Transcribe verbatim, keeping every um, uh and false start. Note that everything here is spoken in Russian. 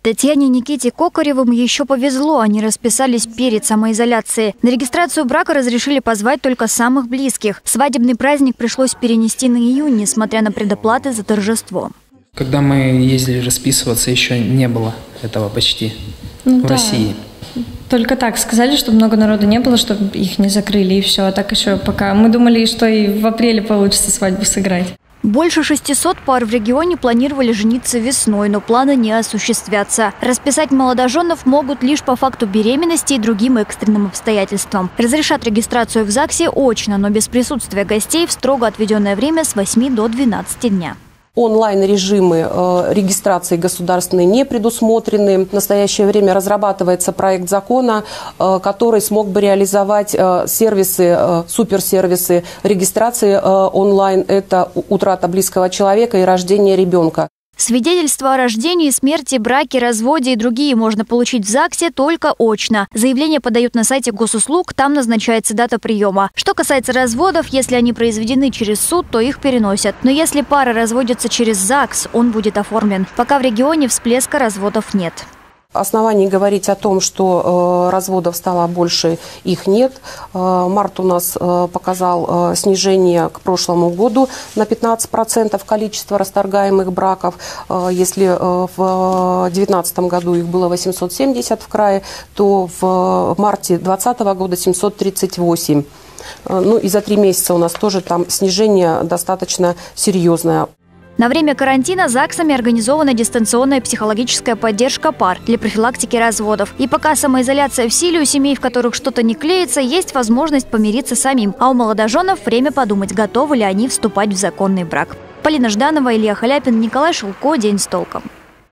Татьяне и Никите Кокаревым еще повезло, они расписались перед самоизоляцией. На регистрацию брака разрешили позвать только самых близких. Свадебный праздник пришлось перенести на июнь, несмотря на предоплаты за торжество. Когда мы ездили расписываться, еще не было этого почти ну, в да. России. Только так сказали, что много народу не было, чтобы их не закрыли, и все. А так еще пока. Мы думали, что и в апреле получится свадьбу сыграть. Больше шестисот пар в регионе планировали жениться весной, но планы не осуществятся. Расписать молодоженов могут лишь по факту беременности и другим экстренным обстоятельствам. Разрешат регистрацию в ЗАГСе очно, но без присутствия гостей в строго отведенное время с восьми до двенадцати дня. Онлайн-режимы э, регистрации государственной не предусмотрены. В настоящее время разрабатывается проект закона, э, который смог бы реализовать э, сервисы, э, суперсервисы регистрации э, онлайн. Это утрата близкого человека и рождение ребенка. Свидетельство о рождении, смерти, браке, разводе и другие можно получить в ЗАГСе только очно. Заявление подают на сайте госуслуг, там назначается дата приема. Что касается разводов, если они произведены через суд, то их переносят. Но если пара разводится через ЗАГС, он будет оформлен. Пока в регионе всплеска разводов нет. Оснований говорить о том, что э, разводов стало больше, их нет. Э, март у нас э, показал э, снижение к прошлому году на пятнадцать процентов количества расторгаемых браков. Э, если э, в две тысячи девятнадцатом году их было восемьсот семьдесят в крае, то в марте две тысячи двадцатого года семьсот тридцать восемь. Э, ну и за три месяца у нас тоже там снижение достаточно серьезное. На время карантина ЗАГСами организована дистанционная психологическая поддержка пар для профилактики разводов. И пока самоизоляция в силе, у семей, в которых что-то не клеится, есть возможность помириться самим. А у молодоженов время подумать, готовы ли они вступать в законный брак. Полина Жданова, Илья Халяпин, Николай Шелко. День с толком.